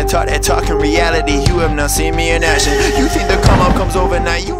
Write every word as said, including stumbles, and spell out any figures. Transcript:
talk that talk in reality. You have not seen me in action. You think the come up comes overnight. You